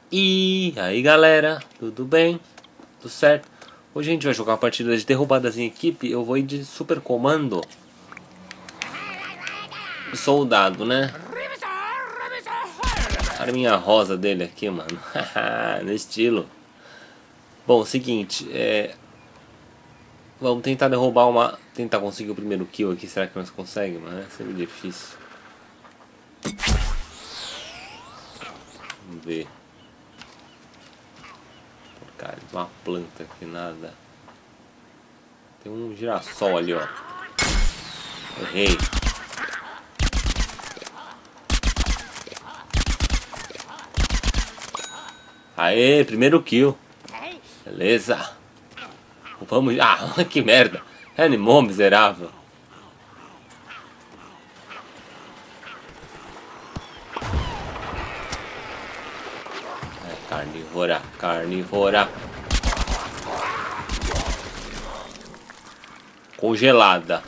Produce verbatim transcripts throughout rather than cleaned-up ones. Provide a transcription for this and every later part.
E aí galera, tudo bem? Tudo certo? Hoje a gente vai jogar uma partida de derrubadas em equipe. Eu vou ir de super comando soldado, né? Olha a minha rosa dele aqui, mano. No estilo. Bom, seguinte, é... vamos tentar derrubar uma... Tentar conseguir o primeiro kill aqui. Será que nós conseguimos? Mano, é sempre difícil. Vamos ver. Cara, uma planta aqui, nada. Tem um girassol ali, ó. Errei. Aê, primeiro kill. Beleza. Vamos. Ah, que merda. Animou, miserável. Carnívora, carnívora. Congelada.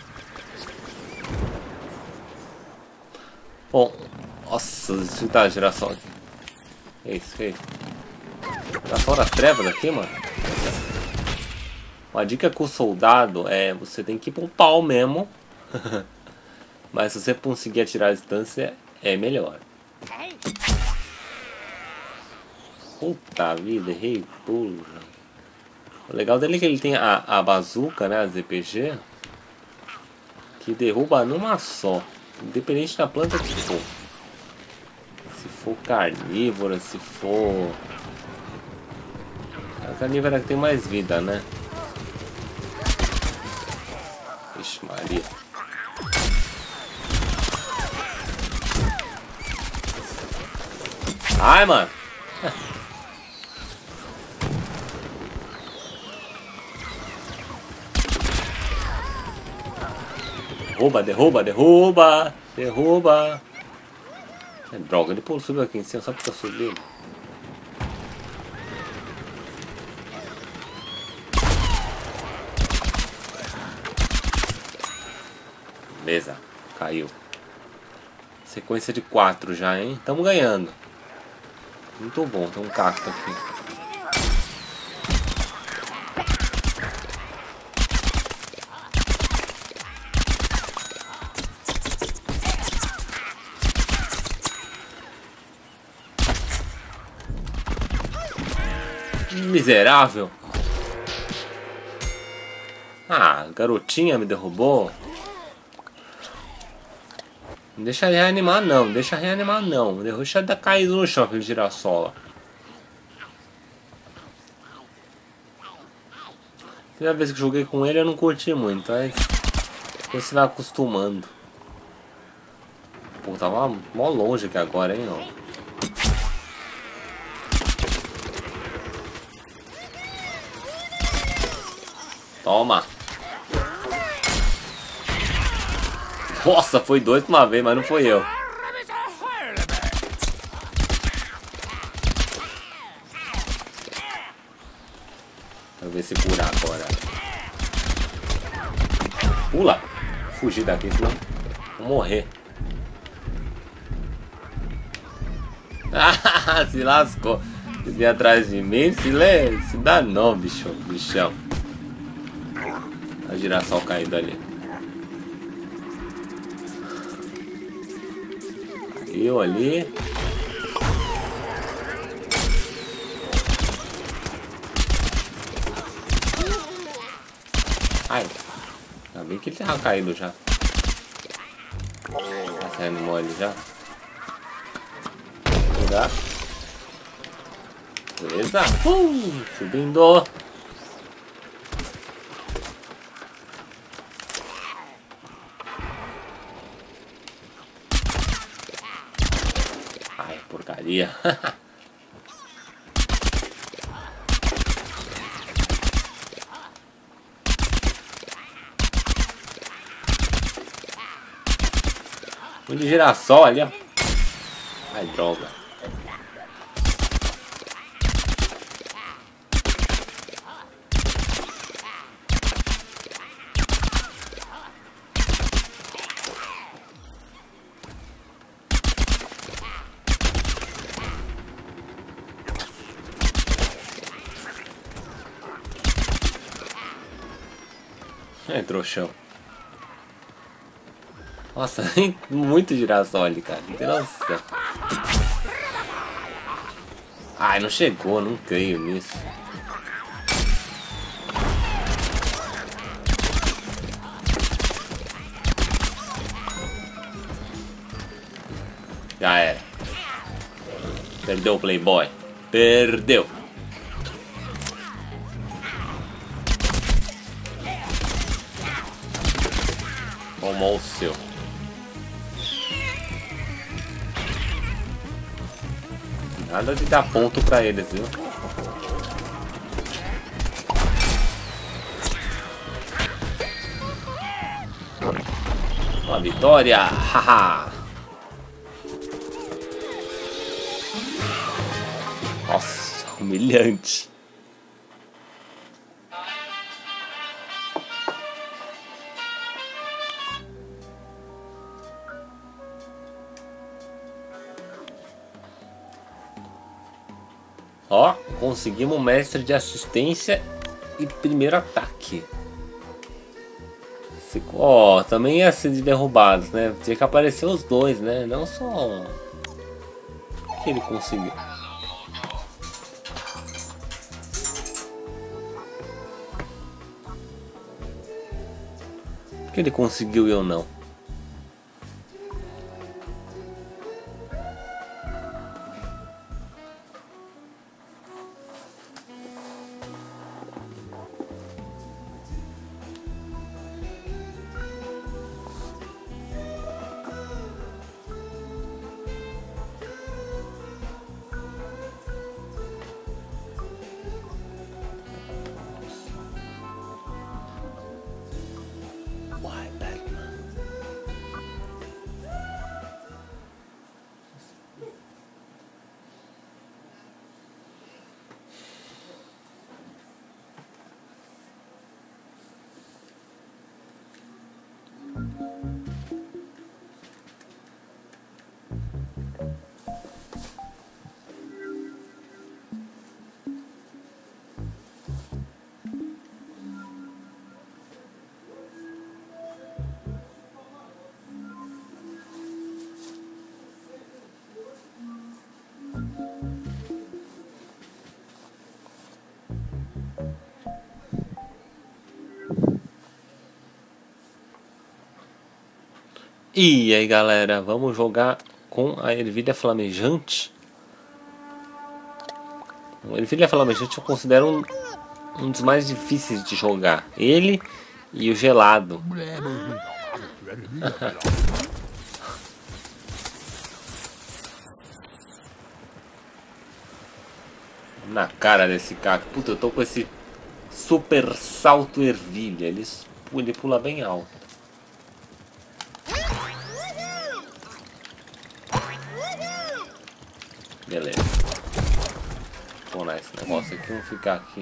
Bom, nossa, isso tá girassol aqui. É isso, que é isso? Girassol das trevas aqui, mano. Uma dica com o soldado é você tem que ir pra um pau mesmo. Mas se você conseguir atirar a distância, é melhor. Puta vida, errei pulo. O legal dele é que ele tem a, a bazuca, né, a Z P G, que derruba numa só, independente da planta que for. Se for carnívora, se for... A carnívora que tem mais vida, né? Ixi Maria. Ai, mano. Derruba, derruba, derruba, derruba. É droga, ele pulou, subiu aqui em cima só porque eu subi. Beleza, caiu. Sequência de quatro já, hein? Tamo ganhando. Muito bom, tem um cacto aqui. Miserável. Ah, garotinha me derrubou. Não deixa reanimar não, não deixa reanimar não. Deixa dar cair no chão aquele girassol. Primeira vez que joguei com ele eu não curti muito, mas você vai acostumando. Pô, tava mó longe aqui agora, hein, ó. Toma! Nossa, foi dois de uma vez, mas não foi eu. Quero ver se curar agora. Pula! Fugir daqui, senão vou morrer. Ah, se lascou. Se vier atrás de mim, se lê, se dá não, bicho, bichão. A girassol caindo ali. Caiu ali. Ai, ainda bem que ele tava caindo já. Tá saindo mole já. Cuidado. Beleza. Uh, subindo. Ai, porcaria. Um de girassol ali, ó. Ai, droga. É, trouxão. Nossa, muito girassol ali, cara. Não tem noção. Ai, não chegou, não creio nisso. Já era. Perdeu o Playboy. Perdeu. Tomou o seu. Nada de dar ponto pra eles, viu? Uma vitória! Haha! Nossa, humilhante. Ó, conseguimos mestre de assistência e primeiro ataque. Ó, também ia ser de derrubados, né? Tinha que aparecer os dois, né? Não só um. O que ele conseguiu? O que ele conseguiu e eu não? E aí galera, vamos jogar com a ervilha flamejante. A ervilha flamejante eu considero um, um dos mais difíceis de jogar. Ele e o gelado. Na cara desse cara. Puta, eu tô com esse super salto ervilha. Ele, ele pula bem alto. Beleza. Vou lá esse negócio aqui, vamos ficar aqui.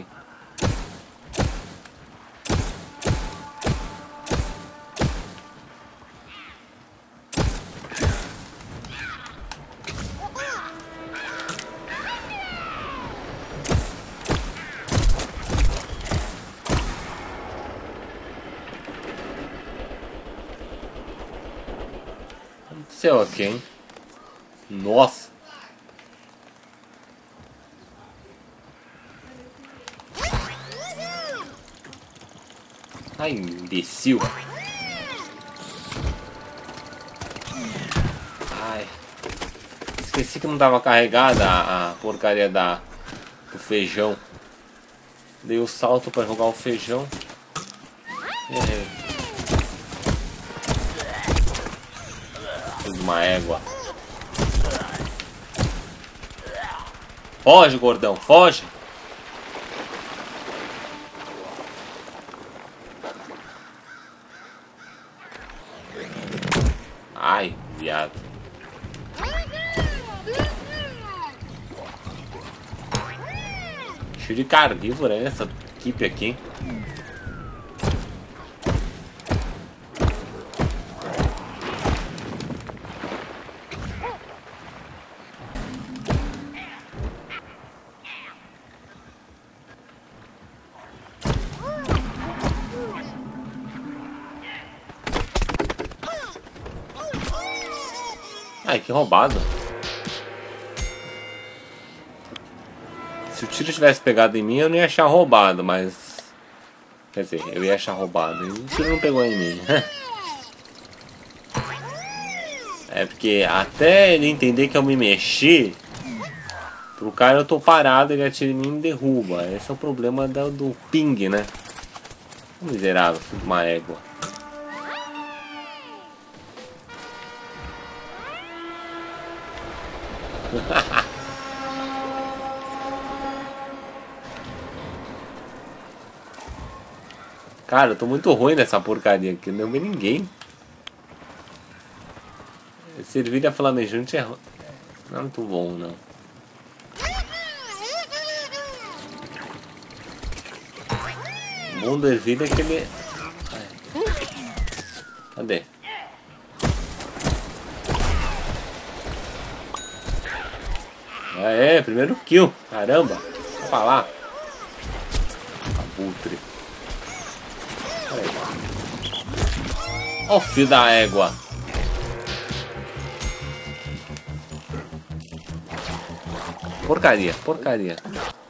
O que aconteceu aqui, hein? Nossa! Ai, imbecil. Ai. Esqueci que não tava carregada a, a porcaria da, do feijão. Dei o salto pra jogar o feijão. Errei. Fiz uma égua. Foge, gordão, foge. Ai, viado. Cheio de carnívoro, né? Essa equipe aqui. Ai, que roubado. Se o tiro tivesse pegado em mim, eu não ia achar roubado, mas... Quer dizer, eu ia achar roubado. E o tiro não pegou em mim. É porque até ele entender que eu me mexi, pro cara eu tô parado, ele atira em mim e me derruba. Esse é o problema do, do ping, né? Miserável, filho de uma égua. Cara, eu tô muito ruim nessa porcaria aqui, não vê ninguém. Esse ervilha flamejante é... não é muito bom, não. O bom do ervilha é que ele... Ai. Cadê? Aê, primeiro kill. Caramba. Vai pra lá. Abutre. Ó o filho da égua. Porcaria, porcaria.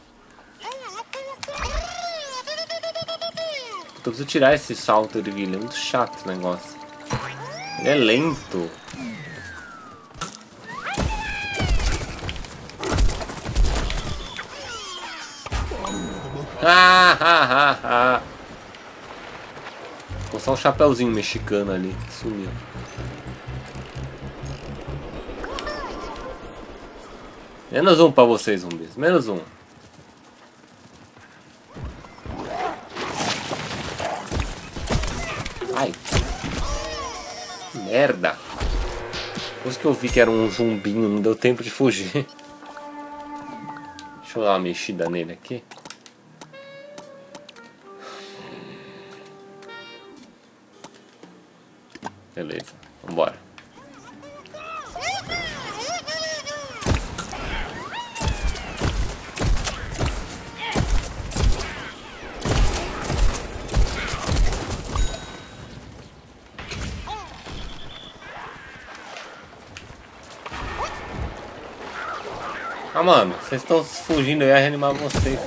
Eu preciso tirar esse salto de ervilha. É muito chato esse negócio. Ele é lento. Ah, ah, ah, ah. Ficou só um chapeuzinho mexicano ali. Sumiu. Menos um pra vocês, zumbis. Menos um. Ai. Que merda. Depois que eu vi que era um zumbinho, não deu tempo de fugir. Deixa eu dar uma mexida nele aqui. Beleza, vambora. Ah, mano, vocês estão fugindo, eu ia reanimar vocês.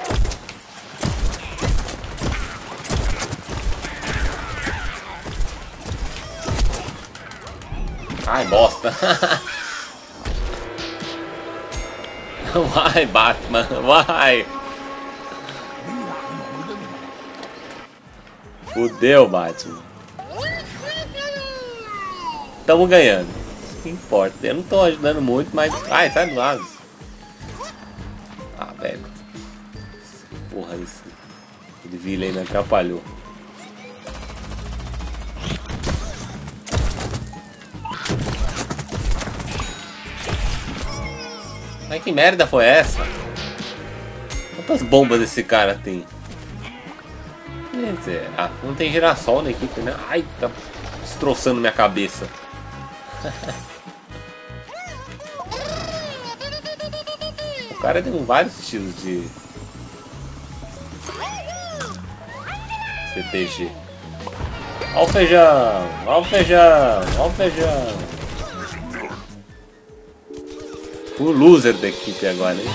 Ai, bosta. Vai, Batman, vai. Fudeu, Batman. Tamo ganhando. Isso que importa. Eu não tô ajudando muito, mas... Ai, sai do lado. Ah, velho. Porra, esse... Ele vila aí me atrapalhou. Mas que merda foi essa? Quantas bombas esse cara tem? Quer dizer, ah, não tem girassol na equipe, né? Ai, tá destroçando minha cabeça. O cara tem vários estilos de C P G. Ó o feijão, ó o feijão, ó o feijão. O loser da equipe agora, hein?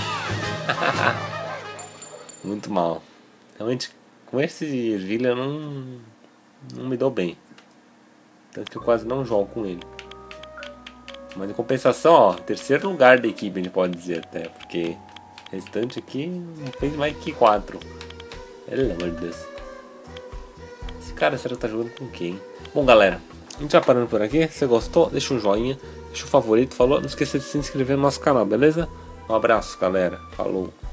Muito mal. Realmente, com esse ervilha eu não, não me dou bem. Tanto que eu quase não jogo com ele. Mas em compensação, ó, terceiro lugar da equipe, a gente pode dizer até. Porque o restante aqui não fez mais que quatro. Pelo amor de Deus. Esse cara, será que tá jogando com quem? Bom, galera, a gente vai parando por aqui. Se você gostou, deixa um joinha. Deixa o favorito, falou. Não esqueça de se inscrever no nosso canal, beleza? Um abraço, galera. Falou.